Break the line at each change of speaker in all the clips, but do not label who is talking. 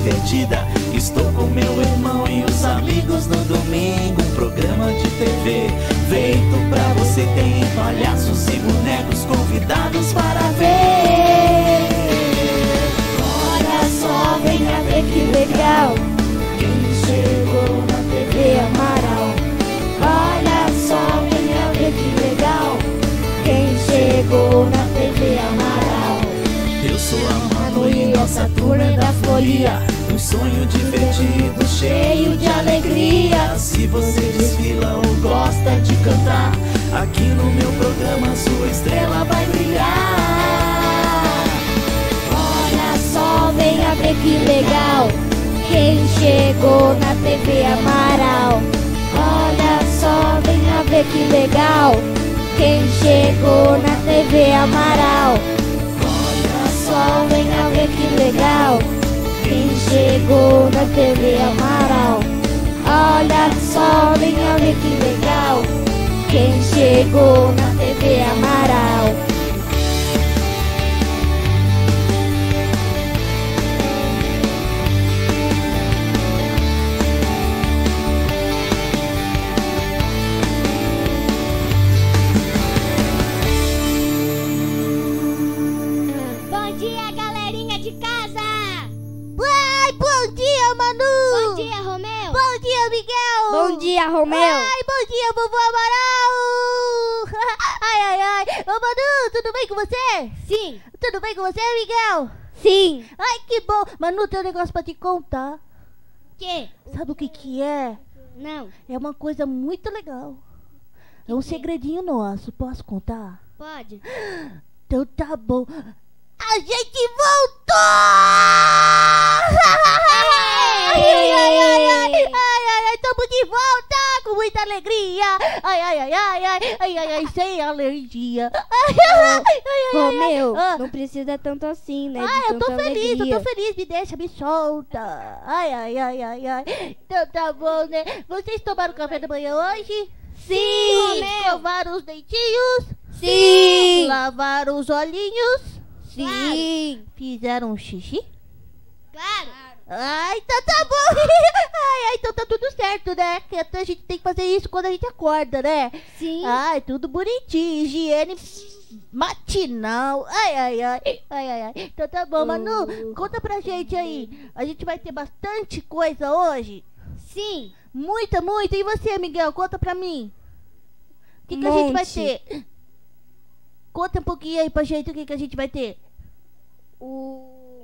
divertida. Estou com meu irmão e os amigos no domingo. Um programa de TV feito pra você. Tem palhaços e bonecos convidados para ver.
Olha só, venha ver que legal. Quem chegou na TV Amaral. Olha só, venha ver que legal. Quem chegou na TV Amaral.
Eu sou a Manu e nossa turma é da folia. Um sonho divertido, cheio de alegria. Se você desfila ou gosta de cantar, aqui no meu programa sua estrela vai brilhar.
Olha só, venha ver que legal. Quem chegou na TV Amaral. Olha só, venha ver que legal. Quem chegou na TV Amaral. Olha só, venha ver que legal. Quem chegou na TV Amaral. Olha só, venha ver que legal. Quem chegou na TV Amaral.
Bom dia, galerinha de casa!
Ai, bom dia, Manu!
Bom dia, Romeu!
Bom dia, Miguel!
Bom dia, Romeu!
Ai, bom dia, vovô Amaral! Ai, ai, ai! Ô, Manu, tudo bem com você?
Sim!
Tudo bem com você, Miguel?
Sim!
Ai, que bom! Manu, tem um negócio pra te contar.
Que?
Sabe o que que é?
Não,
É uma coisa muito legal. É um segredinho nosso. Posso contar?
pode.
Então tá bom. A gente voltou! Ai, ai, ai, ai, ai, ai, ai, tamo de volta com muita alegria. Ai, ai, ai, ai, ai, ai, ai, ai, sem alergia. Ai, ai, ai, ai,
Romeu,
ai.
não precisa tanto assim, né? de
Ai, eu tô
tanta
feliz,
alegria.
eu tô feliz, me deixa, me solta. Ai, ai, ai, ai, ai. Então tá bom, né? Vocês tomaram café da manhã hoje?
Sim!
Escovaram os dentinhos?
Sim!
Lavaram os olhinhos?
Sim!
Fizeram um xixi?
Claro!
Ai, então tá bom. Ai, ai, então tá tudo certo, né? Porque a gente tem que fazer isso quando a gente acorda, né?
Sim!
Ai, tudo bonitinho, higiene matinal. Ai, ai, ai, ai, ai, ai. Então tá bom, Manu, conta pra gente aí. A gente vai ter bastante coisa hoje?
Sim!
Muita, muita. E você, Miguel, conta pra mim. O que que a gente vai
Monte.
ter? Conta um pouquinho aí pra gente o que que a gente vai ter.
O...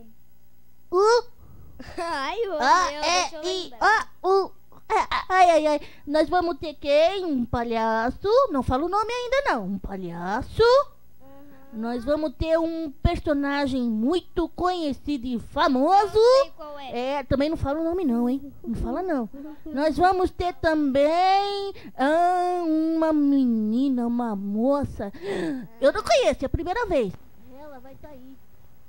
Ai, Romeu,
A,
deixa eu
E, I,
lembrar.
O, U. Ai, ai, ai. Nós vamos ter quem? Um palhaço. Não falo o nome ainda não. Um palhaço. Nós vamos ter um personagem muito conhecido e famoso.
Sei qual é.
É, também não fala o nome não, hein? Não fala não. Nós vamos ter também uma menina, uma moça. Eu não conheço, é a primeira vez. Ela vai estar aí.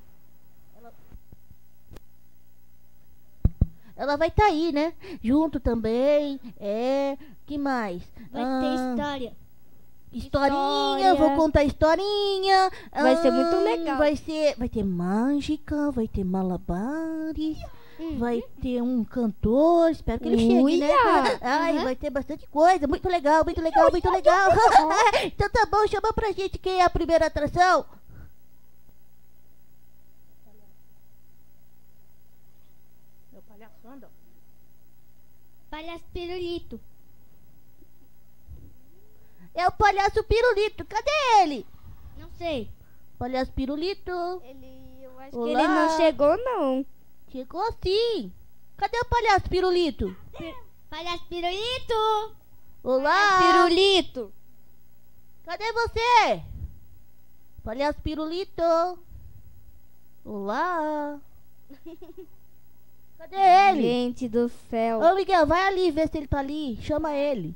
Ela vai estar aí, né? Junto também. Que mais?
Vai ter história.
Historinha,
História.
vou contar historinha.
Vai ser muito legal.
Vai ter mágica, vai ter malabares, vai ter um cantor, espero que ele chegue, né?
Uia!
Ai, vai ter bastante coisa, muito legal, muito legal, muito legal. Então tá bom, chama pra gente quem é a primeira atração. Meu palhaço anda.
Palhaço Pirulito.
É o palhaço Pirulito, cadê ele?
Não sei.
Palhaço Pirulito.
Eu acho que
Olá.
ele não chegou, não.
Chegou sim. Cadê o palhaço Pirulito?
Palhaço Pirulito.
Olá.
Pirulito!
Cadê você? Palhaço Pirulito. Olá. Cadê ele?
Gente do céu.
Ô Miguel, vai ali ver se ele tá ali. Chama ele.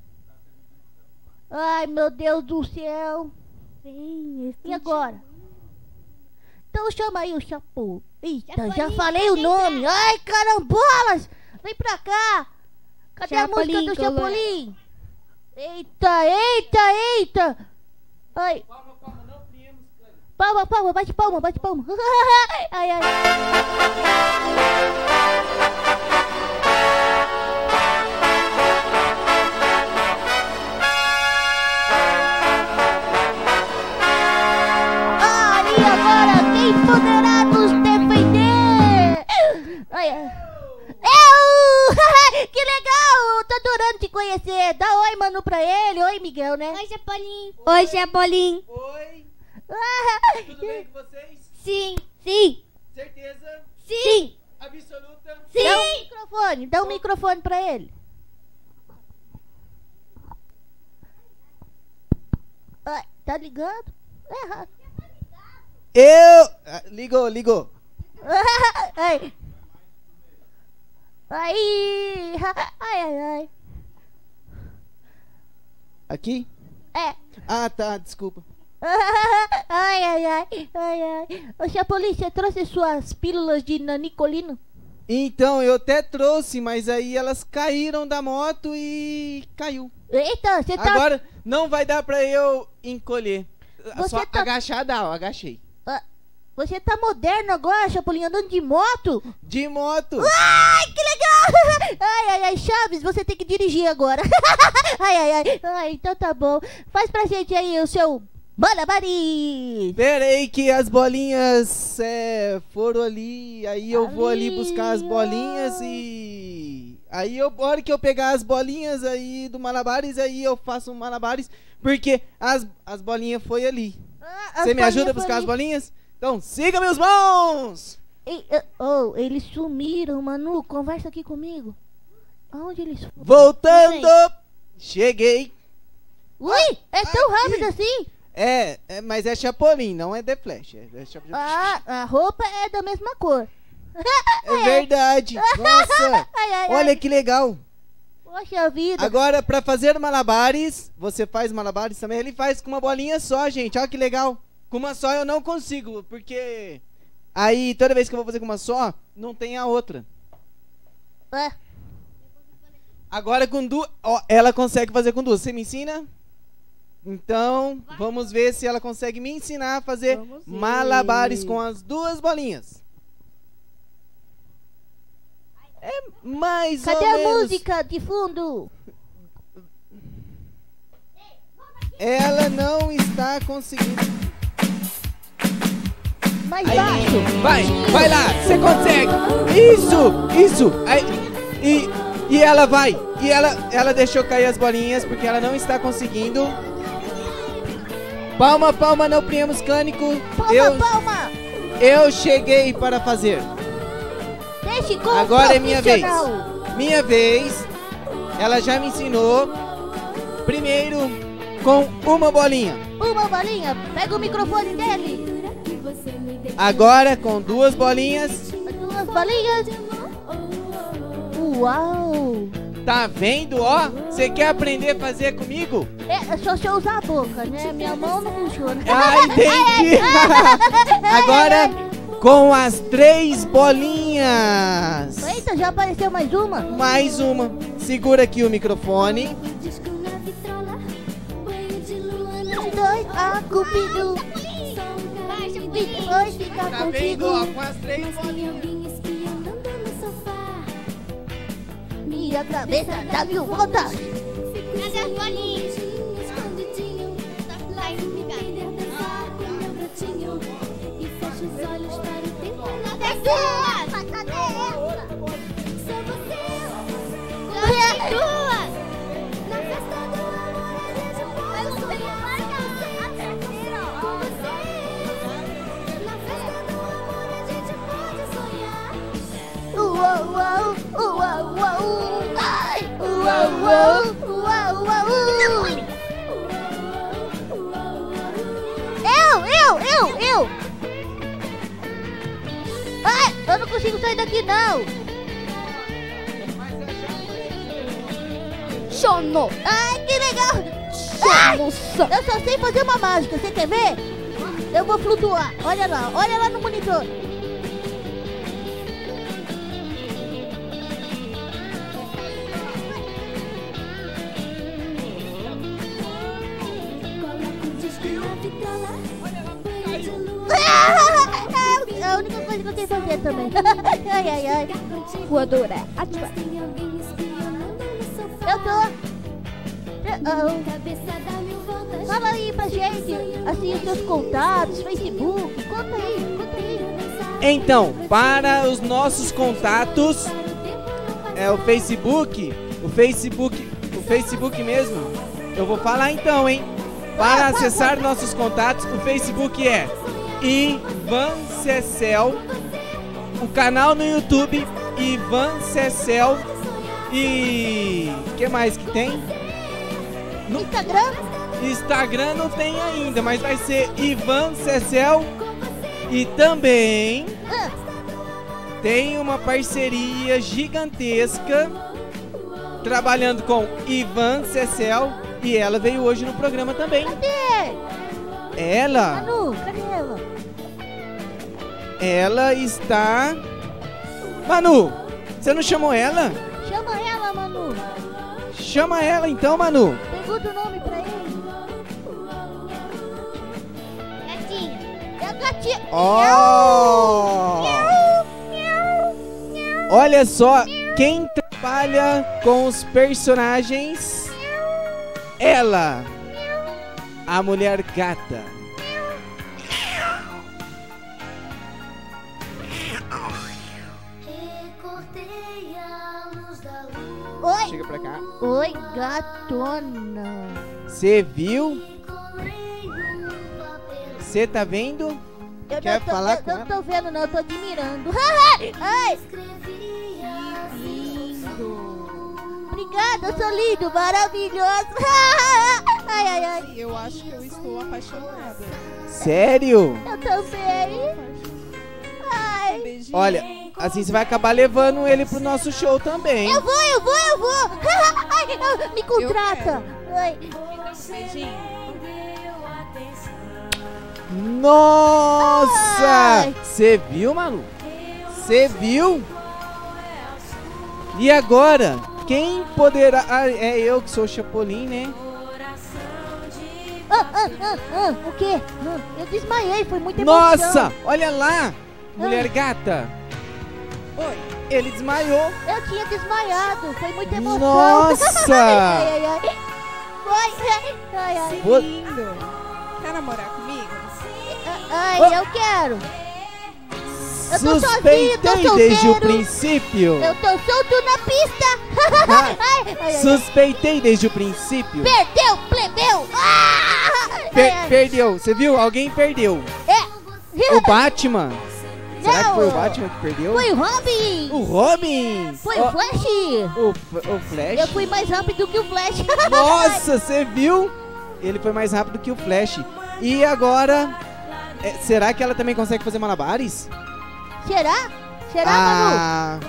Ai, meu Deus do céu.
Vem,
E agora? Então chama aí o Chapu. Eita, já
Chapolin,
falei o
vem
nome. Ai, carambolas. Vem pra cá. Cadê a música
Chapolin,
do
Colorado.
Chapolin? Eita, eita, eita. Ai. Palma, palma, bate palma, bate palma. Ai, ai. E agora quem poderá nos defender? Ai, ai. Eu! Que legal! Tô adorando te conhecer. Dá oi, mano, pra ele. Oi, Miguel, né?
Oi, Chapolin.
Oi, Chapolin.
Oi, tudo bem com vocês?
Sim, sim,
Certeza?
sim,
Absoluta?
Dá um microfone pra ele. Ai, tá ligado?
Ligou.
Ai. Ai, ai.
Aqui?
É.
Ah, tá, desculpa.
Ai. Ô, Chapolin, você trouxe suas pílulas de nanicolino?
Então, eu até trouxe, mas aí elas caíram da moto e caiu.
Eita, você tá...
Agora não vai dar pra eu encolher.
Você
Só
tá-
agachar dá, eu agachei.
Você tá moderno agora, Chapolin, andando de moto?
De moto.
Ai, que legal! Ai, Chaves, você tem que dirigir agora. Ai, então tá bom. Faz pra gente aí o seu malabarismo.
Pera aí que as bolinhas foram ali, aí eu vou ali buscar as bolinhas e... Aí, a hora que eu pegar as bolinhas aí do malabares, aí eu faço um malabares, porque as bolinhas foi ali. Você me ajuda a buscar as bolinhas? Então, siga meus mãos!
Eles sumiram, Manu. Conversa aqui comigo. Aonde eles foram?
Voltando! Cheguei!
Ui, é tão
Aqui.
rápido assim?
Mas é Chapolin, não é The Flash.
A roupa é da mesma cor.
É verdade! Nossa! Olha que legal!
Poxa vida.
Agora, pra fazer malabares, você faz malabares também? Ele faz com uma bolinha só, gente. Olha que legal! Com uma só eu não consigo, porque... Aí, toda vez que eu vou fazer com uma só, não tem a outra. Agora com duas... Ó, ela consegue fazer com duas. Você me ensina? Então, vamos ver se ela consegue me ensinar a fazer malabares com as duas bolinhas. É mais
Cadê
ou
a
menos...
música de fundo?
Ela não está conseguindo...
Mais baixo.
Vai lá, você consegue. Isso. Aí, e ela vai. E ela deixou cair as bolinhas porque ela não está conseguindo. Palma, não priemos cânico.
Palma.
Eu cheguei para fazer.
Deixe com
Agora é minha vez.
profissional.
Minha vez. Ela já me ensinou. Primeiro com uma bolinha.
Uma bolinha. Pega o microfone dele.
Agora com duas bolinhas.
Duas bolinhas. Uau.
Tá vendo, ó? Você quer aprender a fazer comigo?
É só você usar a boca, né? Minha mão não funciona.
Ah, entendi. Agora com as 3 bolinhas.
Eita, já apareceu mais uma?
Mais uma. Segura aqui o microfone.
2, Cupido. Depois fica
Tá vendo,
contigo.
ó? Com as 3 bolinhas.
Minha cabeça dá 1000 voltas.
Cadê as bolinhas? Tá Cadê duas? Cadê essa? Cadê duas? Na festa do amor a gente pode sonhar. Com você. Na festa do amor a gente pode sonhar.
Uau. Ai. Uau. Eu. Ai, eu não consigo sair daqui não.
Sono.
Ai, que legal. Ai,
Nossa.
eu só sei fazer uma mágica, você quer ver? Eu vou flutuar, olha lá no monitor.
Coloca o disco na vitrola, banho de lua.
coisa que eu sei fazer também. Ai, ai, ai. Voadora. Ativa. Eu tô. Fala aí pra gente, assim, os seus contatos, Facebook. Conta aí, conta aí.
Então, para os nossos contatos, é o Facebook mesmo. Eu vou falar então, hein? Para acessar nossos contatos, o Facebook é Ivan Cecel, o canal no YouTube Ivan Cecel e que mais que tem?
No Instagram?
Instagram não tem ainda, mas vai ser Ivan Cecel e também tem uma parceria gigantesca trabalhando com Ivan Cecel e ela veio hoje no programa também.
Cadê?
Ela?
Manu, cadê ela?
Ela está... Manu, você não chamou ela?
Chama ela, Manu.
Chama ela então, Manu.
Pergunta o nome pra ele.
Gatinho.
É a gatinha.
Oh! Olha só, quem trabalha com os personagens, ela, a mulher gata.
Oi.
Chega pra cá.
Oi, gatona.
Você viu? Você tá vendo?
Eu
Quer falar com
eu
ela?
não tô vendo, não, eu tô admirando. Ai! Lindo! Obrigada, eu sou lindo, maravilhoso! Ai, ai, ai!
Eu acho que eu estou apaixonada.
Sério?
Eu também! Ai!
Beijinho.
Olha, assim você vai acabar levando ele pro nosso show também.
Eu vou! Ai, me contrata! Ai.
Beijinho.
Nossa!
Ai.
Você viu, Manu? Você viu? E agora? Quem poderá... Ah, é eu que sou o Chapolin, né?
O quê? Eu desmaiei, foi muita emoção.
Nossa! Olha lá! Mulher gata!
Oi.
Ele desmaiou!
Eu tinha desmaiado, foi muita emoção.
Nossa!
Ai, ai, ai. Foi. Ai, ai.
Vo-
Lindo. Quer namorar comigo?
Ai, eu quero. Eu tô sozinho, tô
Suspeitei desde o
solteiro.
princípio!
Eu tô solto na pista. Ai, ai, ai.
Suspeitei desde o princípio!
Perdeu, plebeu. Ai, ai.
Perdeu! Você viu? Alguém perdeu!
É.
O Batman! Será que
Não.
foi o Batman que perdeu?
Foi o Robin.
O Robin!
Foi
Ó,
o Flash.
o Flash?
Eu fui mais rápido que o Flash.
Nossa, você viu? Ele foi mais rápido que o Flash. E agora, será que ela também consegue fazer malabares?
Será? Será, Manu?
Ah,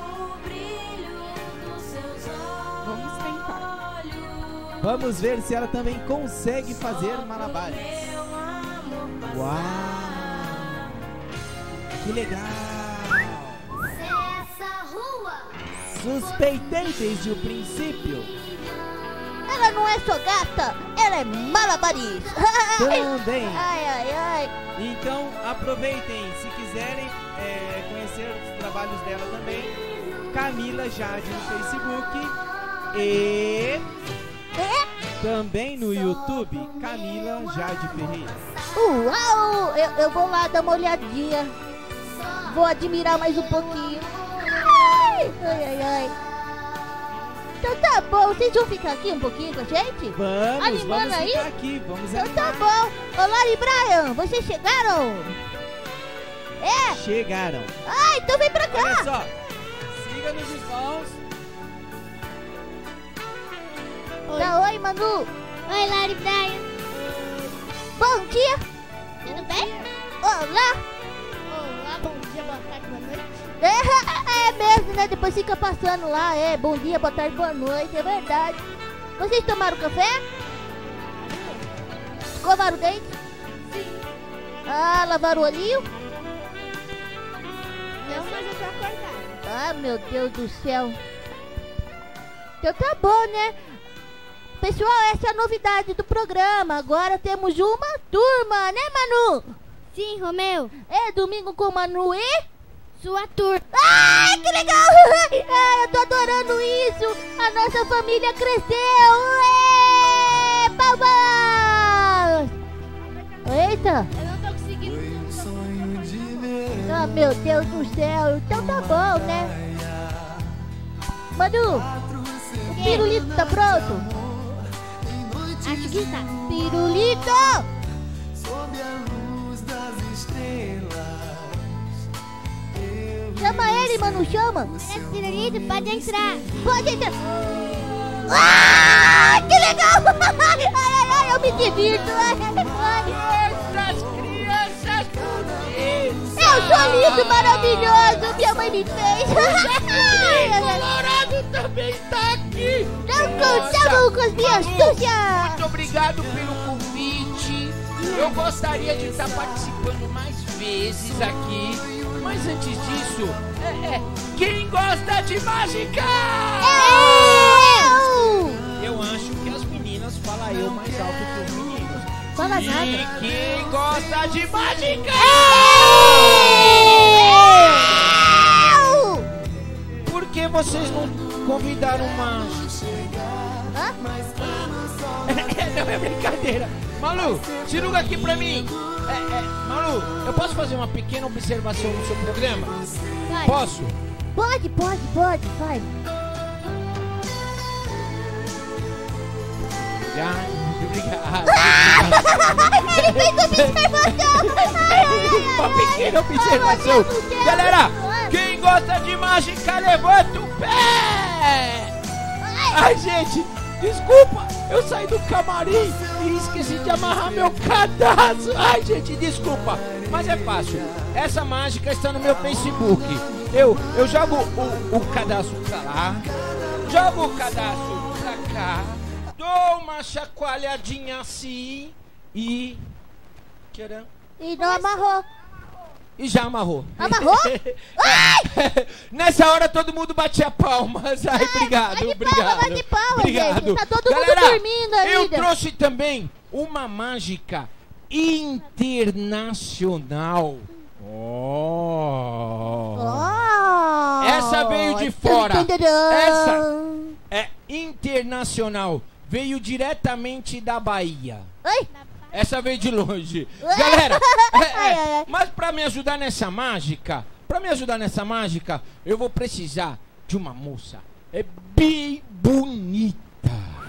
Vamos tentar.
vamos ver se ela também consegue fazer malabares. Uau! Que legal!
Essa rua.
Suspeitei desde o princípio.
Ela não é só gata, ela é malabarista.
Também.
Ai, ai, ai.
Então aproveitem, se quiserem conhecer os trabalhos dela também, Camila Jade no Facebook e também no YouTube, Camila Jade Ferreira.
Uau! Eu vou lá dar uma olhadinha. Vou admirar mais um pouquinho. Ai, ai, ai, ai. Então tá bom, vocês vão ficar aqui um pouquinho com a gente?
Vamos
Animando aí?
ficar aqui, vamos
Então
animar.
tá bom. Olá e Brian, vocês chegaram? É?
Chegaram.
Ah, então vem pra
Olha
cá.
só, siga-nos os irmãos.
Dá oi, Manu.
Oi, Lari Brian.
Bom dia.
Tudo bem?
Olá.
Olá, bom dia, boa tarde, boa noite.
É mesmo, né? Depois fica passando lá. Bom dia, boa tarde, boa noite. É verdade. Vocês tomaram café? Escovaram o dente?
Sim.
Ah, lavaram o olhinho?
Não, mas eu tô acordada.
Ah, meu Deus do céu. Então tá bom, né? Pessoal, essa é a novidade do programa. Agora temos uma turma, né, Manu? Sim, Romeu.
É domingo com Manu e...
Sua turma.
Ai, que legal! Ai, eu tô adorando isso! A nossa família cresceu! Ué! Palmas! Eita!
Eu não tô conseguindo.
Ah, meu Deus do céu! Então tá bom, né? Manu, o pirulito tá pronto?
Acho que tá.
Pirulito! Chama ele, Manu, chama!
Pirulito, pode entrar.
Pode entrar! Ah, que legal! Ai, ai, ai, eu me divirto! Ai, ai.
Essas crianças bonitas!
Eu sou lindo, maravilhoso! Minha mãe me fez!
E Colorado também tá aqui!
Não
Nossa,
contamos com as minhas
Manu,
astúcias!
muito obrigado pelo convite. Eu gostaria de estar participando mais vezes aqui. Mas antes disso, quem gosta de mágica? Eu acho que as meninas falam eu mais alto que os meninos.
Fala
E
nada!
quem gosta de mágica? Por que vocês não convidaram uma...
Hã?
Não é brincadeira. Malu, ciruga aqui pra mim. Malu, eu posso fazer uma pequena observação no seu programa?
Vai.
Posso?
Pode, vai!
Já, muito obrigado.
Ele fez observação!
Uma pequena observação.
Ai, meu Deus.
Galera, quem gosta de mágica, levanta o pé. Ai, gente, desculpa. Eu saí do camarim e esqueci de amarrar meu cadastro. Ai, gente, desculpa. Mas é fácil. Essa mágica está no meu Facebook. Eu jogo o cadastro pra lá, jogo o cadastro pra cá, dou uma chacoalhadinha assim e... Tcharam.
E não amarrou!
E já amarrou.
Amarrou?
Nessa hora todo mundo batia palmas. Ai, obrigado,
vai de
obrigado.
palma, vai de palma,
obrigado.
gente. Tá todo mundo
Galera,
dormindo ainda.
eu trouxe também uma mágica internacional. Oh.
Oh,
Essa veio de fora.
Tantantã.
Essa é internacional. Veio diretamente da Bahia.
Ai,
Essa veio de longe. Galera,
ai.
mas pra me ajudar nessa mágica, eu vou precisar de uma moça bem bonita.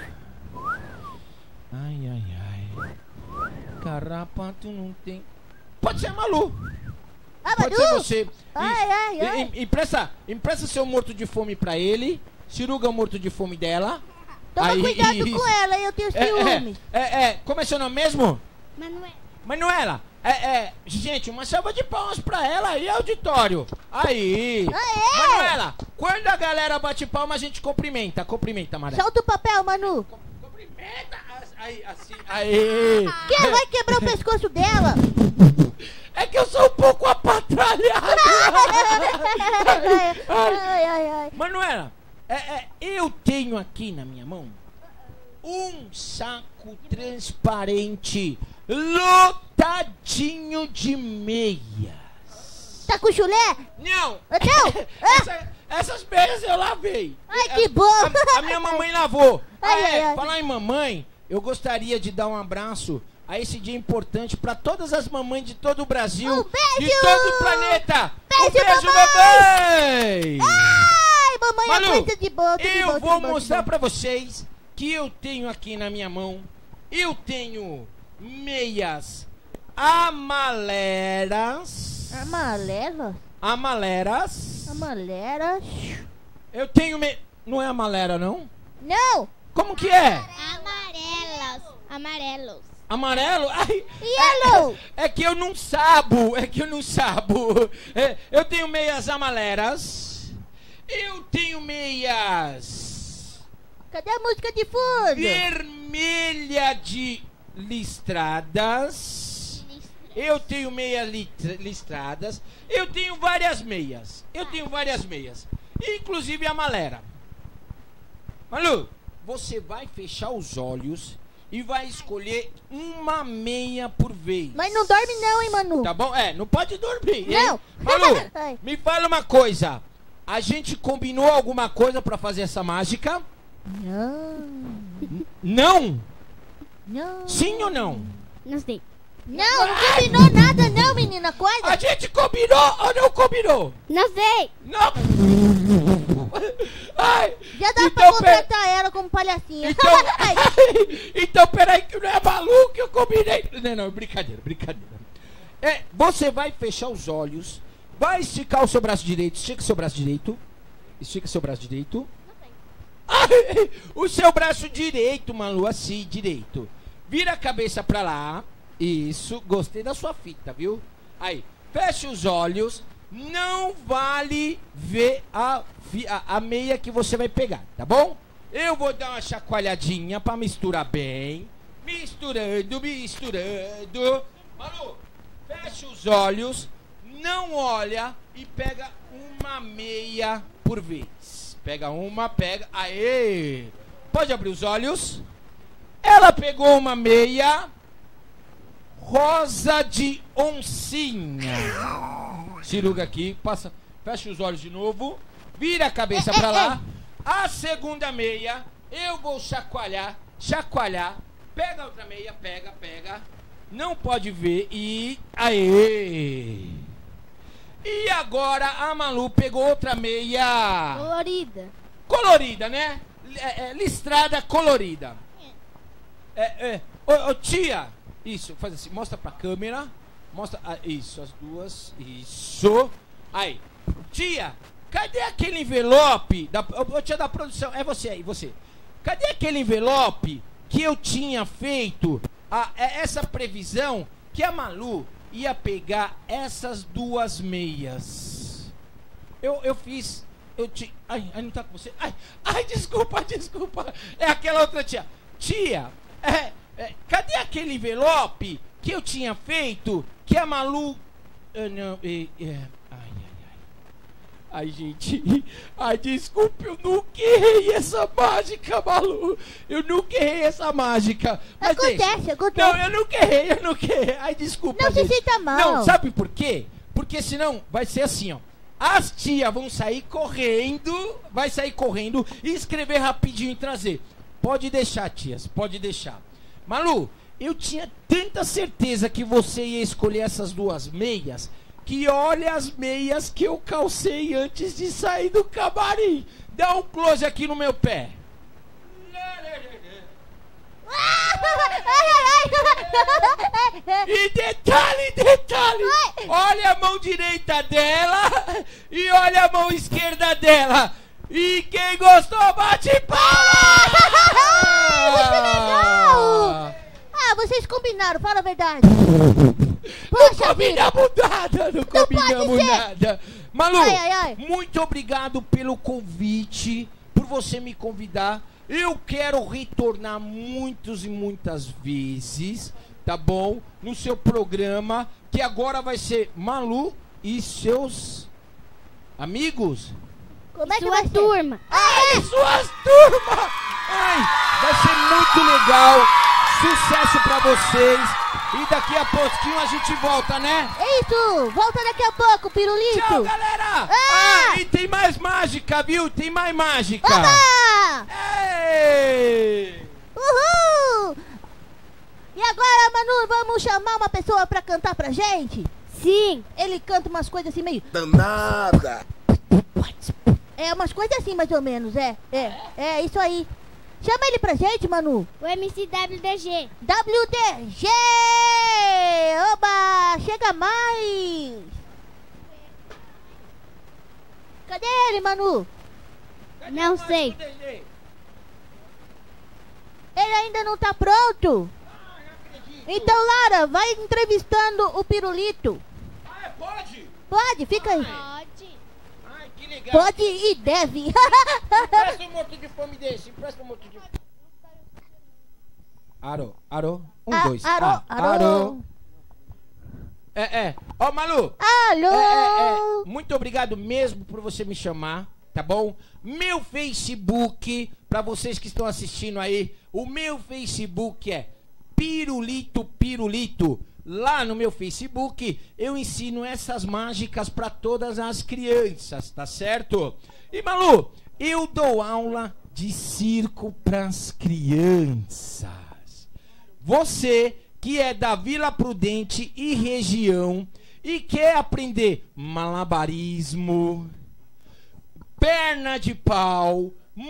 Ai. Carrapato não tem. Pode ser a Malu. Pode ser você.
Ai.
Empresta seu morto de fome pra ele. Ciruga o morto de fome dela.
Toma
Aí,
cuidado
isso.
com ela, eu tenho ciúme.
Como é seu nome mesmo?
Manuel.
Manuela, gente, uma salva de palmas pra ela aí, auditório. Aí.
Aê!
Manuela, quando a galera bate palma, a gente cumprimenta, Manuela.
Solta o papel, Manu.
Cumprimenta, aí, assim, aí.
Quem vai quebrar o pescoço dela?
É que eu sou um pouco apatralhado.
Ai.
Manuela, eu tenho aqui na minha mão um saco transparente lotadinho de meias.
Tá com chulé?
Não!
Não?
Essas meias eu lavei.
Ai, que bom!
A minha mamãe lavou.
Ai.
Falar em mamãe, eu gostaria de dar um abraço a esse dia importante para todas as mamães de todo o Brasil,
Um beijo!
de todo o planeta.
Beijo,
Um beijo,
mamãe!
mamãe!
Ai, mamãe
Malu,
é coisa de boa, tudo
eu
bom,
vou
tudo bom,
mostrar
tudo
pra vocês que eu tenho aqui na minha mão, eu tenho meias amaleras.
bom. Amarela?
Amaleras.
Amarela?
Eu tenho não é amalera, não?
Não!
Como que é?
Amarelos.
Amarelo? Ai,
Yellow!
é que eu não sabo. Eu tenho meias amaleras. Eu tenho meias
Cadê a música de fundo?
vermelha de listradas. Eu tenho meias listradas. Eu tenho várias meias. Inclusive a amalera. Malu, você vai fechar os olhos e vai escolher uma meia por vez.
Mas não dorme não, hein, Manu?
Tá bom? Não pode dormir, hein?
Não.
Malu,
Ai.
me fala uma coisa. A gente combinou alguma coisa pra fazer essa mágica? Não?
Não.
Sim ou não?
Não sei.
Não combinou nada não, menina. Coisa.
A gente combinou ou não combinou?
Não sei.
Não. Ai,
Já dá
então,
pra contratar ela como palhacinha.
Então, peraí, que não é Malu que eu combinei. Não, brincadeira. Você vai fechar os olhos, vai esticar o seu braço direito. Estica seu braço direito. Ai, o seu braço direito, Malu, assim, direito. Vira a cabeça pra lá. Isso, gostei da sua fita, viu? Aí, fecha os olhos. Não vale ver a meia que você vai pegar, tá bom? Eu vou dar uma chacoalhadinha pra misturar bem. Misturando. Malu, fecha os olhos. Não olha e pega uma meia por vez. Pega. Aê! Pode abrir os olhos. Ela pegou uma meia rosa de oncinha. Ciruga aqui, fecha os olhos de novo. Vira a cabeça pra lá. A segunda meia, eu vou chacoalhar. Pega a outra meia, pega. Não pode ver e... Aê! E agora a Malu pegou outra meia. Colorida, né? Listrada colorida. Ô, tia. Isso, faz assim, mostra pra câmera. Mostra, isso, as duas. Isso. Aí, tia, cadê aquele envelope tia da produção, é você aí, você. Cadê aquele envelope que eu tinha feito essa previsão que a Malu ia pegar essas duas meias? Eu fiz, ai, não tá com você. Ai, desculpa. É aquela outra tia. Tia, cadê aquele envelope que eu tinha feito que a Malu... Ai, gente. Ai, desculpe, eu nunca errei essa mágica, Malu. Eu nunca errei essa mágica. Mas
Acontece.
Não, eu nunca errei. Ai, desculpa,
Não
gente.
se sinta mal.
Não, sabe por quê? Porque senão vai ser assim, ó. As tias vão sair correndo, e escrever rapidinho e trazer. Pode deixar, tias, pode deixar. Malu, eu tinha tanta certeza que você ia escolher essas duas meias, que olha as meias que eu calcei antes de sair do camarim. Dá um close aqui no meu pé. E detalhe, olha a mão direita dela e olha a mão esquerda dela. E quem gostou, bate palma!
Que legal! Vocês combinaram, fala a verdade. Poxa,
não combinamos nada. Malu,
ai.
muito obrigado pelo convite, por você me convidar. Eu quero retornar muitas e muitas vezes, tá bom? No seu programa, que agora vai ser Malu e seus amigos.
Como é que
Sua
vai ser?
turma.
Suas turmas! Ai, vai ser muito legal. Sucesso pra vocês. E daqui a pouquinho a gente volta, né?
É isso, volta daqui a pouco, pirulito.
Tchau, galera! E tem mais mágica, viu? Tem mais mágica.
Oba!
Ei!
Uhul! E agora, Manu, vamos chamar uma pessoa pra cantar pra gente?
Sim.
Ele canta umas coisas assim meio...
Danada!
umas coisas assim mais ou menos, é isso aí. Chama ele pra gente, Manu.
O MC WDG.
WDG! Oba! Chega mais! Cadê ele, Manu?
Não sei.
Ele ainda não tá pronto? Então, Lara, vai entrevistando o pirulito.
Pode?
Pode, fica aí.
Pode.
Ai, que legal.
Pode e deve.
Empresta um morto de fome desse. Empresta um morto de fome. Arô. Dois.
Arô.
Ó, Malu.
Alô.
Muito obrigado mesmo por você me chamar, tá bom? Meu Facebook, pra vocês que estão assistindo aí, o meu Facebook é Pirulito Pirulito. Lá no meu Facebook eu ensino essas mágicas pra todas as crianças, tá certo? E Malu, eu dou aula de circo pras crianças. Você que é da Vila Prudente e região e quer aprender malabarismo, perna de pau,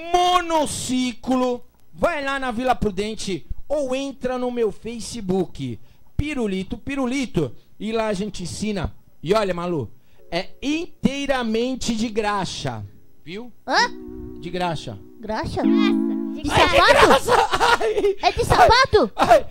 monociclo, vai lá na Vila Prudente ou entra no meu Facebook, Pirulito Pirulito, e lá a gente ensina. E olha, Malu, é inteiramente de graxa, viu?
Hã?
De graxa.
Graxa? De
Ai, de
sapato?
graça! Ai,
É de sapato?
ai,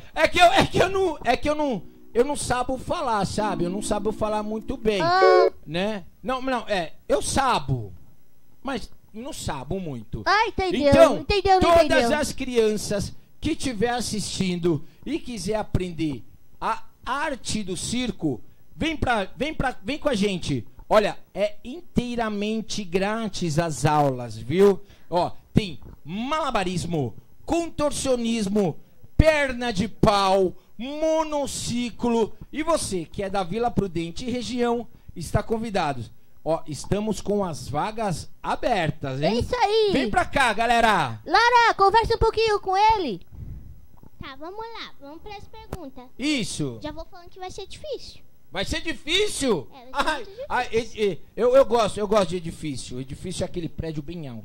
é que eu não sabo falar, sabe? Eu não sabo falar muito bem, né? Não, eu sabo, mas não sabo muito.
Ah, entendeu.
Então,
Entendeu.
todas as crianças que estiver assistindo e quiser aprender a arte do circo, vem com a gente. Olha, é inteiramente grátis as aulas, viu? Ó, tem malabarismo, contorcionismo, perna de pau, monociclo. E você que é da Vila Prudente e região, está convidado. Ó, estamos com as vagas abertas,
É
hein?
isso aí.
Vem pra cá, galera.
Lara, conversa um pouquinho com ele.
Tá, vamos lá. Vamos pras perguntas.
Isso.
Já vou falando que vai ser difícil.
Vai ser difícil?
É, vai ser muito difícil.
Eu gosto de edifício. Edifício é aquele prédio bem alto.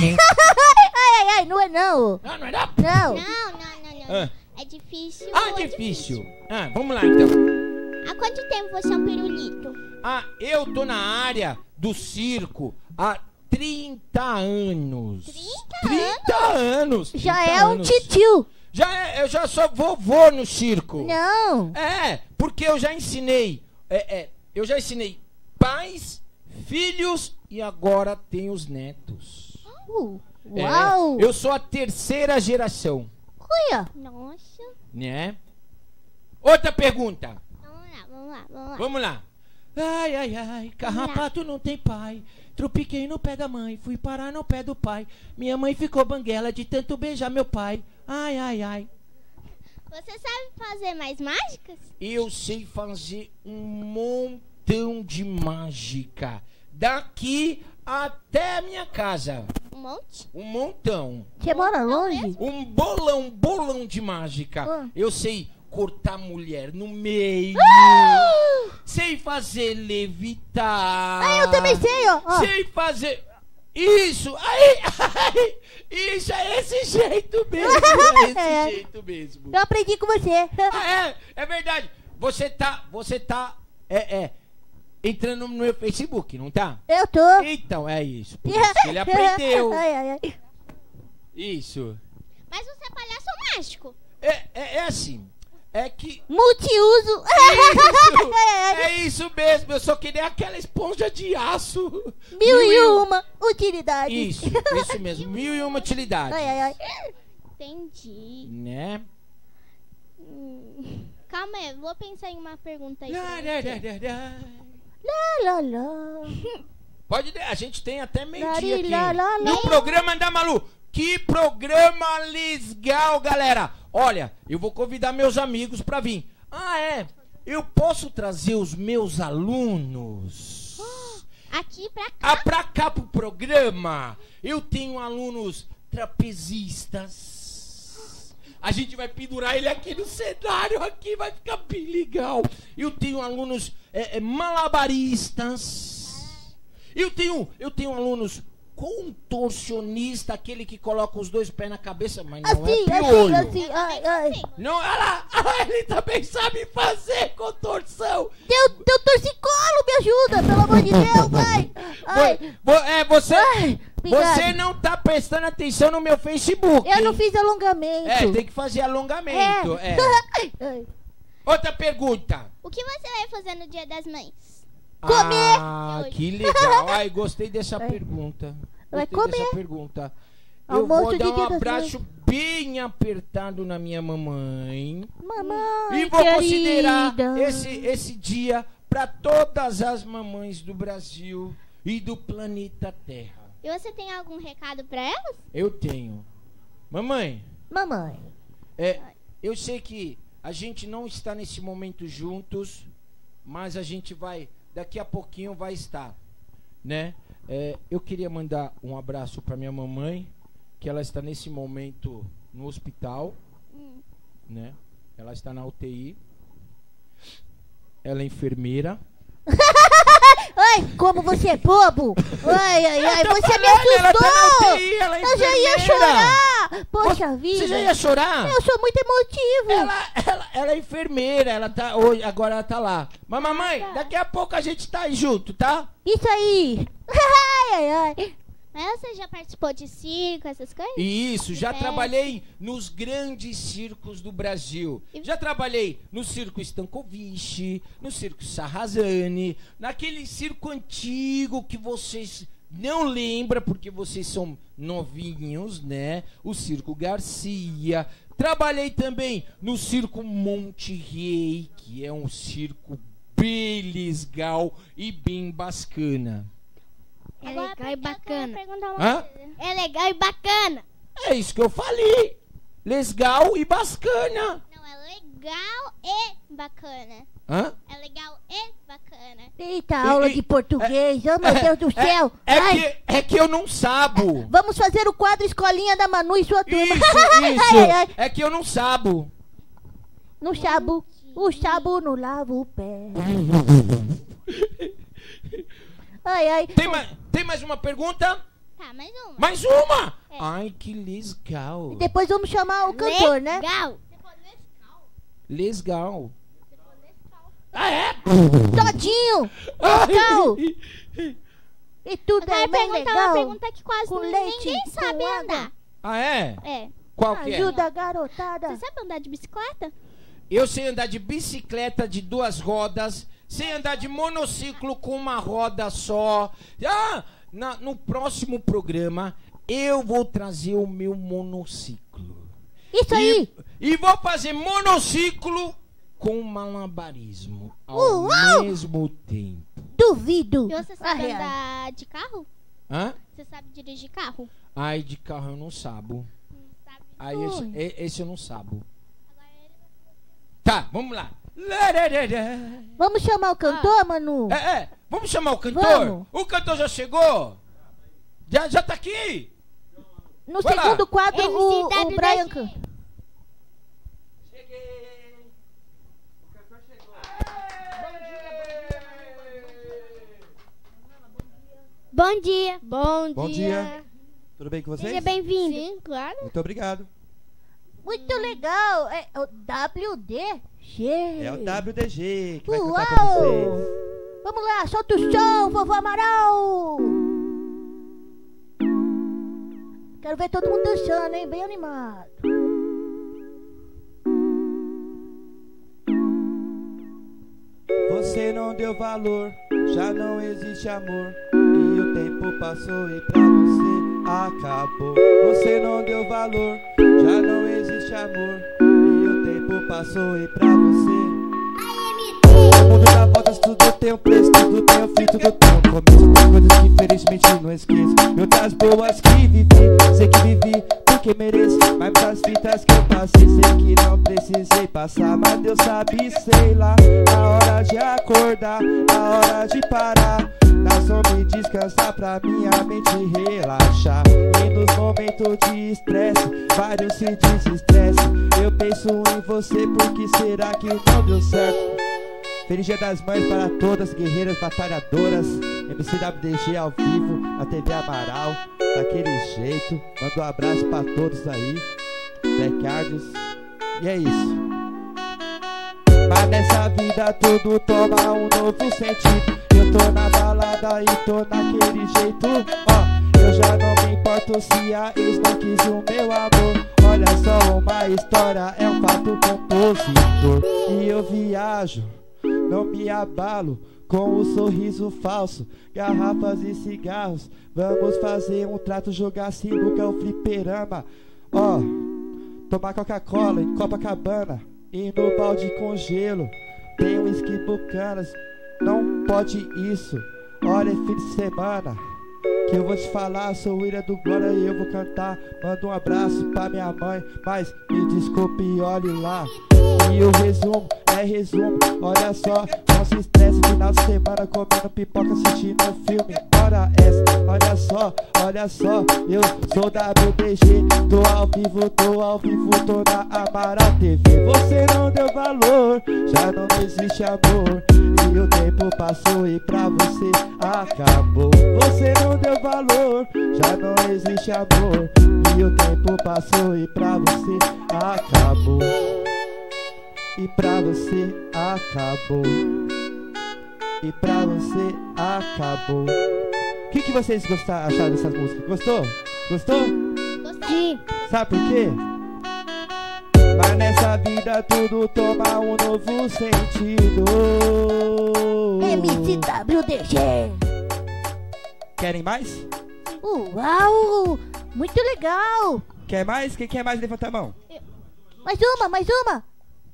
Ai, não é não.
Ah, não era?
Não.
Não.
Ah.
É difícil.
Ah, difícil. Ah, vamos lá então.
Há quanto tempo você é um pirulito?
Ah, eu tô na área do circo há 30 anos. 30 anos?
Já
30
é um
anos.
titio.
Eu já sou vovô no circo.
Não.
É, porque eu já ensinei. Eu já ensinei pais, filhos e agora tem os netos.
Uau.
Eu sou a terceira geração,
Olha.
Nossa.
né? Outra pergunta.
Vamos lá.
Ai, carrapato não tem pai. Tropiquei no pé da mãe, fui parar no pé do pai. Minha mãe ficou banguela de tanto beijar meu pai. Ai.
Você sabe fazer mais mágicas?
Eu sei fazer um montão de mágica. Daqui até a minha casa.
Um monte?
Um montão.
Você mora longe?
Um bolão de mágica. Eu sei cortar mulher no meio. Sei fazer levitar.
Ah, eu também sei, ó.
Sei fazer... Isso! Aí! Isso, é esse jeito mesmo. É esse jeito mesmo.
Eu aprendi com você.
Ah, é verdade. Você tá entrando no meu Facebook, não tá?
Eu tô.
Então, é isso. Por isso que ele aprendeu.
Ai.
Isso.
Mas você é palhaço ou mágico?
É assim. É que...
Multiuso.
É isso mesmo. Eu só queria aquela esponja de aço.
1001 utilidades.
Isso mesmo. 1001 utilidades.
Ai.
Entendi.
Né?
Calma aí, vou pensar em uma pergunta aí.
Lá.
Pode, a gente tem até meio-dia
Lari,
aqui.
lá.
No programa da Malu. Que programa legal, galera. Olha, eu vou convidar meus amigos pra vir. Eu posso trazer os meus alunos
Aqui pra cá.
pra cá pro programa. Eu tenho alunos trapezistas. A gente vai pendurar ele aqui no cenário, aqui vai ficar bem legal. Eu tenho alunos malabaristas. Eu tenho alunos contorcionista, aquele que coloca os dois pés na cabeça, mas não é piolho.
Assim. Ai.
Não, olha lá, ele também sabe fazer contorção.
Teu torcicolo me ajuda, pelo amor de Deus, vai. Ai.
Você
Obrigada.
não tá prestando atenção no meu Facebook.
Eu não fiz alongamento.
Tem que fazer alongamento.
Ai.
Outra pergunta.
O que você vai fazer no Dia das Mães?
Comer.
Ah, que legal. Ai, gostei dessa pergunta.
Vai
Gostei dessa
comer.
pergunta. Eu
Almoço
vou
de
dar um
Dia das
abraço bem apertado na minha mamãe.
Mamãe,
E vou
querida.
considerar esse dia para todas as mamães do Brasil e do planeta Terra.
E você tem algum recado pra elas?
Eu tenho. Mamãe,
Mamãe.
eu sei que a gente não está nesse momento juntos, mas a gente vai, daqui a pouquinho vai estar, né? Eu queria mandar um abraço para minha mamãe, que ela está nesse momento no hospital, né? Ela está na UTI. Ela é enfermeira.
Ai, como você é bobo! Ai, você me
Ela tá na
assustou!
UTI, ela é
Eu já ia
enfermeira.
chorar! Poxa vida!
Você já ia chorar?
Eu sou muito emotivo!
Ela é enfermeira, ela tá hoje, agora ela tá lá. Mas mamãe, daqui a pouco a gente tá aí junto, tá?
Isso aí! Ai.
Mas você já participou de circo, essas coisas?
Isso, já
festa.
trabalhei nos grandes circos do Brasil. Já trabalhei no circo Stankovic, no circo Sarrazani, naquele circo antigo que vocês não lembram porque vocês são novinhos, né? O circo Garcia. Trabalhei também no circo Monte Rei, que é um circo bem legal e bem bacana.
É legal e bacana.
Hã?
É legal e bacana.
É isso que eu falei. Legal e bacana.
Não, é legal e bacana.
Hã?
É legal e bacana.
Eita, aula de português! Oh, meu Deus do céu!
É que eu não sabo.
Vamos fazer o quadro Escolinha da Manu e sua turma!
Isso. É que eu não sabo.
No chabo, o chabo não lava o pé. Ai.
Tem mais uma pergunta?
Tá, mais uma.
Mais uma? Ai, que legal.
Depois vamos chamar o cantor, né?
Legal.
Legal. Ah, é?
Todinho! Legal! E tudo
Eu
é
quero
bem
perguntar
legal.
uma pergunta que quase
Com leite,
ninguém
com
sabe
água.
andar.
Ah, é?
É.
Qual que é?
Ajuda a garotada.
Você sabe andar de bicicleta?
Eu sei andar de bicicleta de 2 rodas, sei andar de monociclo com uma roda só. No próximo programa, eu vou trazer o meu monociclo.
Isso aí!
E vou fazer monociclo com malabarismo ao
Uau!
mesmo tempo.
Duvido!
E você sabe
Ai.
andar de carro?
Hã?
Você sabe dirigir carro?
Ai, de carro eu não sabo.
Sabe?
Aí esse eu não sabo.
Agora ele vai...
Tá, vamos lá.
Vamos chamar o cantor, Manu?
Vamos chamar o cantor?
Vamos.
O cantor já chegou? Já tá aqui?
No
Vai lá.
segundo quadro, o
MCW
Brian
da
canta.
Cheguei. O cantor chegou.
Bom dia.
Bom dia. Tudo bem com vocês?
Seja bem-vindo.
Sim, claro.
Muito obrigado.
Muito legal. É o WDG.
É o WDG que vai cantar
Uau!
pra vocês.
Vamos lá, solta o som, vovô Amaral. Quero ver todo mundo dançando, hein? Bem animado.
Você não deu valor, já não existe amor. E o tempo passou e pra você acabou. Você não deu valor, já não existe amor. E o tempo passou e pra você. O mundo dá voltas, tudo tem um preço, tudo tem um fim, tudo tem um começo. Tem coisas que infelizmente não esqueço. E outras boas que vivi, sei que vivi porque mereço. Mas muitas fitas que eu passei, sei que não precisei passar. Mas Deus sabe, sei lá, a hora de acordar, a hora de parar. Na sombra e descansar pra minha mente relaxar. E nos momentos de estresse, vários se desestressam. Eu penso em você, porque será que não deu certo? Feliz Dia das Mães para todas, guerreiras batalhadoras. MCWDG ao vivo, na TV Amaral. Daquele jeito, manda um abraço pra todos aí. Black Ardos. E é isso. Mas nessa vida tudo toma um novo sentido. Eu tô na balada e tô naquele jeito. Eu já não me importo se a ex não quis o meu amor. Olha só uma história, é um fato compositor. E eu viajo, não me abalo com o sorriso falso, garrafas e cigarros. Vamos fazer um trato, jogar sinuca ou fliperama. Tomar Coca-Cola em Copacabana. E no balde com gelo tem whisky Bucanas. Não pode isso, olha, é fim de semana. que eu vou te falar. Sou o Ira do Glória e eu vou cantar. Manda um abraço pra minha mãe, mas me desculpe e olhe lá. E o resumo é resumo, olha só. Não se estresse, final de semana comendo pipoca, assistindo um filme. Hora essa, olha só, eu sou WDG. Tô ao vivo, tô na Amaral TV. Você não deu valor, já não existe amor. E o tempo passou e pra você acabou. Você não deu valor, já não existe amor. E o tempo passou e pra você acabou. E pra você acabou. E pra você acabou. O que vocês acharam dessa música? Gostou? Gostou?
Sim.
Sabe por quê? Mas nessa vida tudo toma um novo sentido.
MCWDG.
Querem mais?
Uau! Muito legal!
Quer mais? Quem quer mais? Levanta a mão.
Mais uma!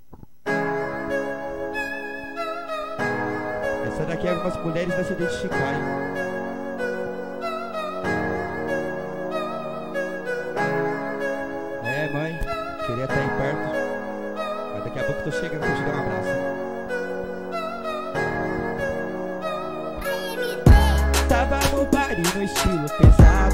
Essa daqui algumas mulheres vão se identificar, hein? É, mãe, queria estar aí perto, mas daqui a pouco eu tô chegando pra te dar um abraço. Tava no bar e no estilo pesado,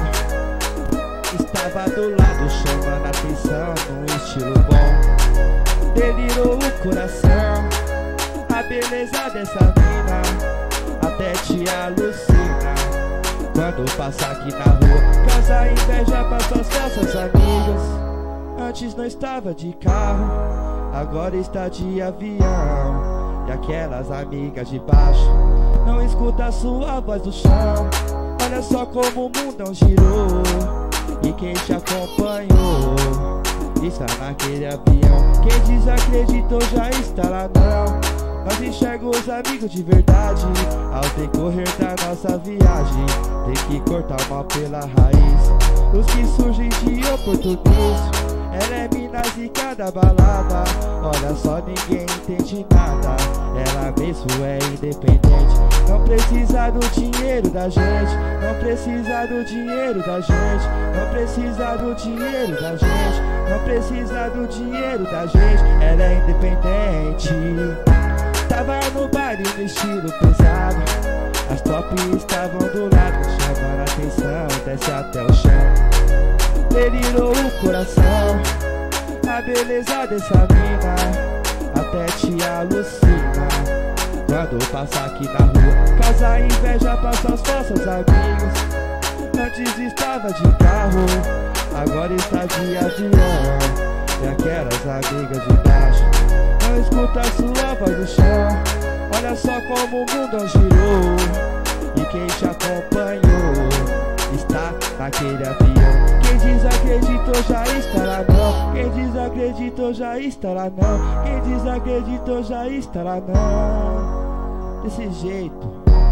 estava do lado chamando a atenção num estilo bom. Delirou o coração, a beleza dessa mina até te alucina. Quando passa aqui na rua, causa inveja para suas falsas amigas. Antes não estava de carro, agora está de avião. E aquelas amigas de baixo não escuta a sua voz do chão. Olha só como o mundão girou, e quem te acompanhou está naquele avião. Quem desacreditou já está lá não. Nós enxergamos os amigos de verdade ao decorrer da nossa viagem. Tem que cortar o mal pela raiz. Os que surgem de oportunismo, ela é mina zica da balada. Olha só, ninguém entende nada. Ela mesmo é independente. Não precisa do dinheiro da gente. Não precisa do dinheiro da gente. Não precisa do dinheiro da gente. Não precisa do dinheiro da gente. Ela é independente. Tava no bar e no estilo pesado, as top estavam do lado, chamando a atenção, desce até o chão. Delirou o coração, a beleza dessa mina até te alucina. Quando passa aqui na rua, causa inveja para suas falsas amigas. Antes estava de carro, agora está de avião. E aquelas amigas de baixo não escuta a sua voz do chão. Olha só como o mundo girou, e quem te acompanhou está naquele avião. Quem desacreditou já está lá não. Quem desacreditou já está lá não. Quem desacreditou já está lá não. Desse jeito,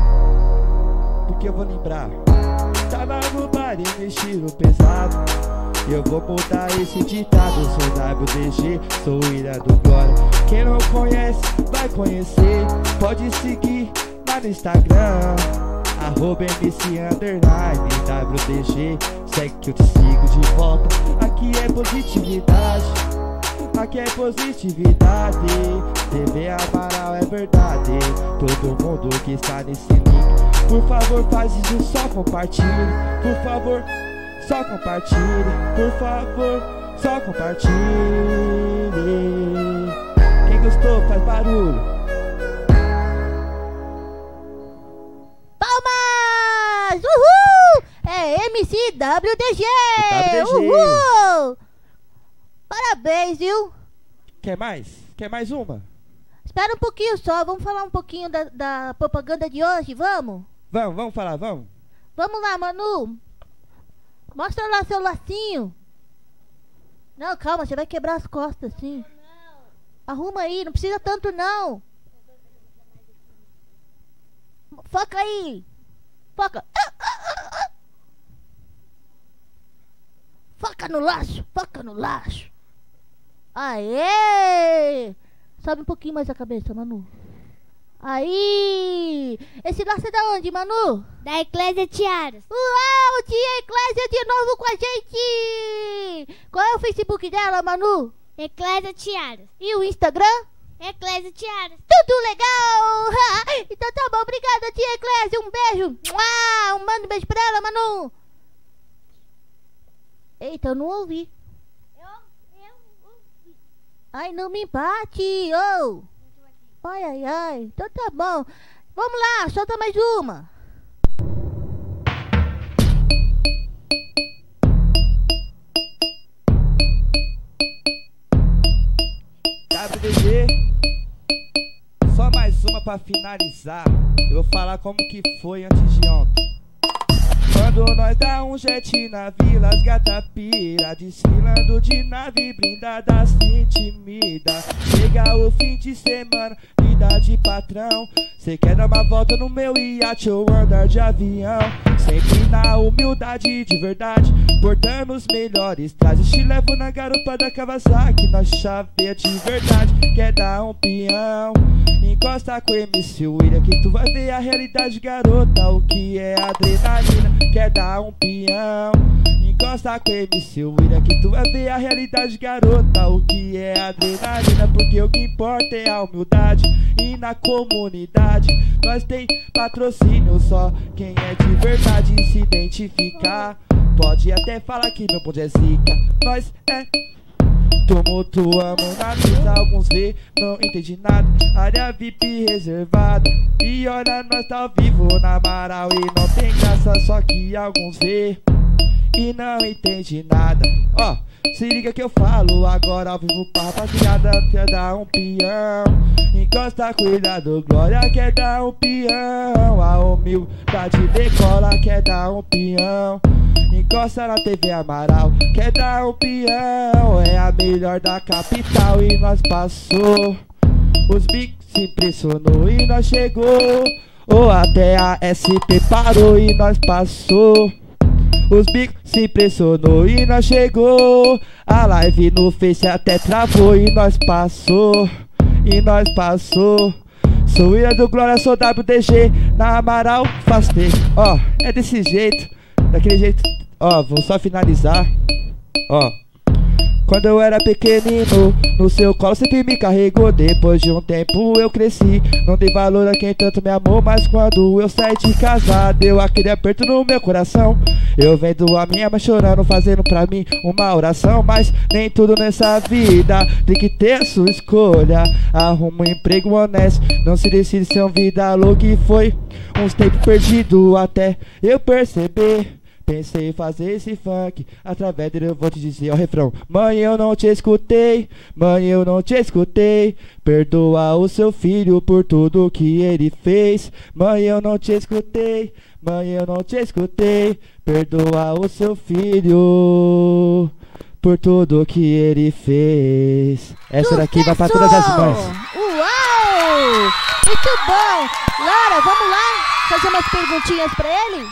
porque eu vou lembrar. Tava no bar e no estilo pesado, eu vou mudar esse ditado. Sou WDG, sou Ira do Glória. Quem não conhece, vai conhecer. Pode seguir lá no Instagram, @MC_WDG. Segue que eu te sigo de volta. Aqui é positividade, aqui é positividade. TV Amaral é verdade. Todo mundo que está nesse link, por favor faz isso, só compartilhe. Por favor, só compartilhe, por favor, só compartilhe. Quem gostou, faz barulho.
Palmas! Uhul! É MCWDG! Uhul! Parabéns, viu?
Quer mais? Quer mais uma?
Espera um pouquinho só, vamos falar um pouquinho da propaganda de hoje, vamos?
Vamos falar, vamos?
Vamos lá, Manu. Mostra lá seu lacinho. Não, calma, você vai quebrar as costas, sim. Arruma aí, não precisa tanto não. Foca aí. Foca. Foca no laço, foca no laço. Aê! Sobe um pouquinho mais a cabeça, Manu.
Aí! Esse laço é da onde, Manu?
Da Eclésia Tiaras.
Uau, tia Eclésia de novo com a gente! Qual é o Facebook dela, Manu?
Eclésia Tiaras.
E o Instagram?
Eclésia Tiaras.
Tudo legal! Então tá bom, obrigada, tia Eclésia. Um beijo. Manda um beijo pra ela, Manu. Eita, eu não ouvi. Ai, não me empate, ô. Ai, ai, ai. Então tá bom. Vamos lá, solta mais uma.
WDG, só mais uma pra finalizar. Eu vou falar como que foi antes de ontem. Quando nós dá um jet na vila, as gata pira, desfilando de nave blindada, se intimida. Chega o fim de semana, vida de patrão. Cê quer dar uma volta no meu iate ou andar de avião? Sempre na humildade de verdade, portando os melhores trajes. Te levo na garupa da Kawasaki, na chaveia de verdade. Quer dar um peão? Encosta com MC William que tu vai ver a realidade, garota, o que é adrenalina. Quer dar um peão? Encosta com MC William que tu vai ver a realidade, garota, o que é adrenalina. Porque o que importa é a humildade. E na comunidade nós tem patrocínio, só quem é de verdade se identificar. Pode até falar que meu bonde é zica, nós é tumultuamos na pista, alguns vê, não entende nada. Área VIP reservada, e olha, nós tá ao vivo na Amaral e não tem graça, só que alguns vê e não entende nada. Ó, se liga que eu falo agora ao vivo pra rapaziada. Quer dar um peão? Encosta, cuidado, glória, quer dar um peão. A humildade decola, quer dar um peão. Encosta na TV Amaral, quer dar um peão. É a melhor da capital e nós passou. Os bicos se impressionou e nós chegou. Ou até a SP parou e nós passou. Os bicos se impressionou e nós chegou. A live no Face até travou e nós passou. E nós passou. Sou Ira do Glória, sou WDG. Na Amaral, fastei. Ó, é desse jeito, daquele jeito. Ó, vou só finalizar. Ó, quando eu era pequenino, no seu colo sempre me carregou. Depois de um tempo eu cresci, não dei valor a quem tanto me amou. Mas quando eu saí de casa, deu aquele aperto no meu coração. Eu vendo a minha mãe chorando, fazendo pra mim uma oração. Mas nem tudo nessa vida tem que ter a sua escolha. Arruma um emprego honesto, não se decide ser um vida louca. E foi uns tempos perdidos até eu perceber. Pensei em fazer esse funk, através dele eu vou te dizer o refrão. Mãe, eu não te escutei, mãe, eu não te escutei. Perdoa o seu filho por tudo que ele fez. Mãe, eu não te escutei, mãe, eu não te escutei. Perdoa o seu filho por tudo que ele fez. Essa daqui vai pra todas as mães.
Uau! Muito bom! Lara, vamos lá fazer umas perguntinhas pra ele?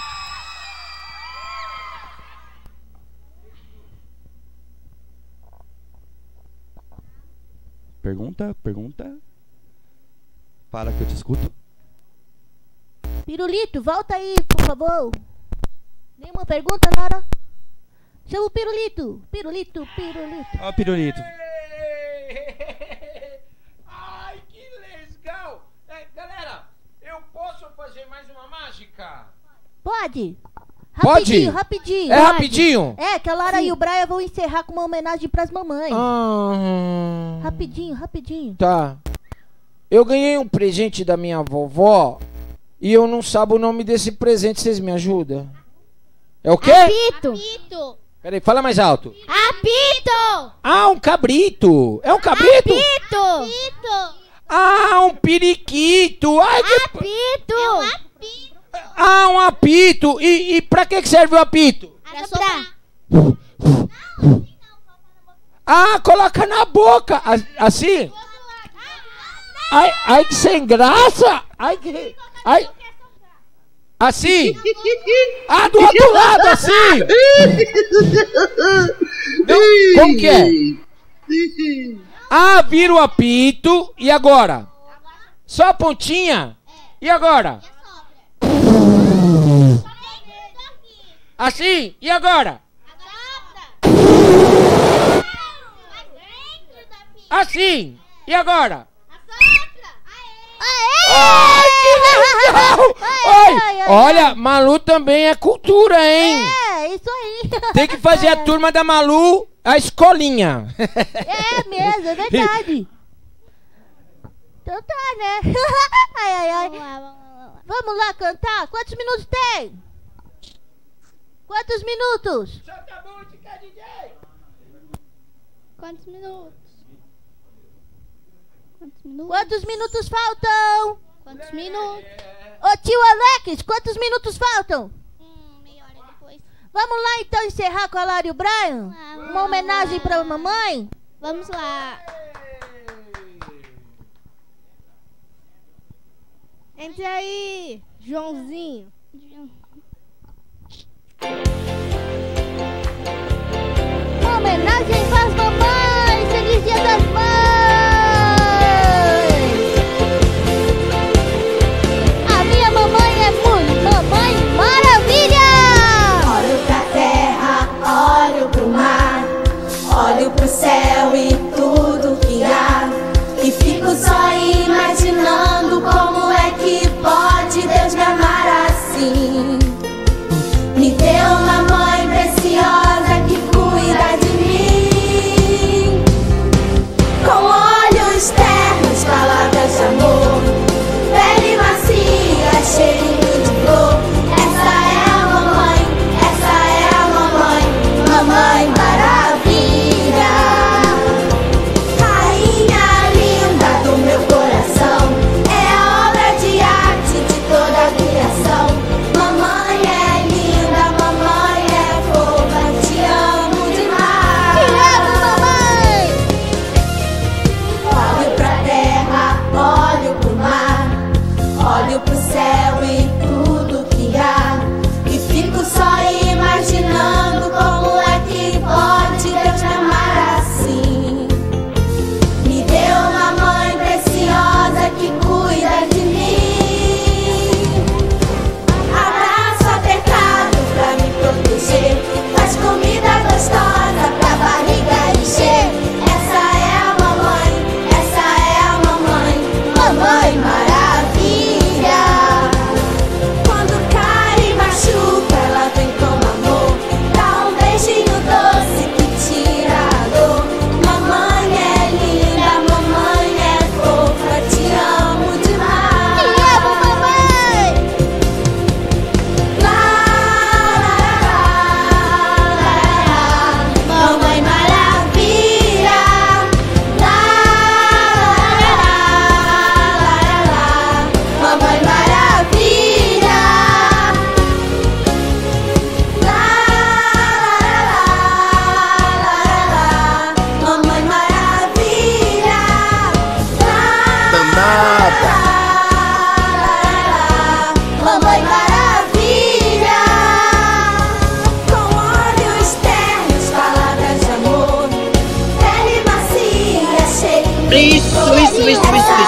Pergunta. Fala que eu te escuto.
Pirulito, volta aí, por favor. Nenhuma pergunta, Lara? Chama o Pirulito. Pirulito.
Ó o Pirulito.
Ai, que legal! Galera, eu posso fazer mais uma mágica?
Pode?
Pode?
Rapidinho.
É rapidinho?
É, que a Lara e o Brian vão encerrar com uma homenagem pras mamães. Rapidinho.
Tá. Eu ganhei um presente da minha vovó e eu não sabo o nome desse presente, vocês me ajudam? É o quê?
Apito.
Peraí, fala mais alto.
Apito.
Ah, um cabrito. É um cabrito?
Apito.
Ah, um periquito. Ai, que...
Apito. É um apito.
Ah, um apito. E pra que serve o apito?
Pra soprar.
Ah, coloca na boca. Assim? Ai, que sem graça. Ai. Assim? Ah, do outro lado, assim. Não, como que é? Ah, vira o apito. E agora? Só a pontinha? E agora? Assim? E agora? Assim? E agora? Ai, que legal! Ai, olha, Malu também é cultura, hein?
É, isso aí.
Tem que fazer a turma da Malu, a escolinha.
É mesmo, é verdade. Então tá, né? Ai, ai, ai. Vamos lá cantar? Quantos minutos tem? Quantos minutos?
Quantos minutos? Quantos minutos?
Quantos minutos faltam?
Quantos minutos?
Ô tio Alex, quantos minutos faltam?
Meia hora depois.
Vamos lá então encerrar com a Lara e o Brian? Uma homenagem pra mamãe?
Vamos lá.
Entre aí, Joãozinho.
Uma homenagem pras mamães! Feliz Dia das Mães! A minha mamãe é muito mamãe maravilha!
Olho pra terra, olho pro mar, olho pro céu e tudo que há, e fico só imaginando como é que pode Deus me amar assim. Me deu uma mãe preciosa que cuida de mim, com olhos ternos, palavras de amor, pele macia, cheirinho de flor. Essa é a mamãe, essa é a mamãe, mamãe maravilha. Rainha linda do meu coração, é a obra de arte de toda a criação. Mamãe é linda, mamãe é fofa, te amo demais.
Te amo, mamãe!
Olho pra terra, olho pro mar, olho pro céu e tudo que há, e fico só imaginando como é que pode Deus me amar assim. Me deu uma mãe preciosa que cuida de mim, abraço apertado pra me proteger, faz comida gostosa pra barriga encher. Essa é a mamãe, essa é a mamãe, mamãe maravilha. Quando cai e machuca, ela vem com amor, dá um beijinho doce que tira a dor. Mamãe é linda, mamãe é fofa, te amo demais.
Te amo, mamãe!
Mamãe maravilha, mamãe maravilha, mamãe maravilha, mamãe maravilha, com olhos ternos, palavras de amor, pele macia, cheirinho de flor.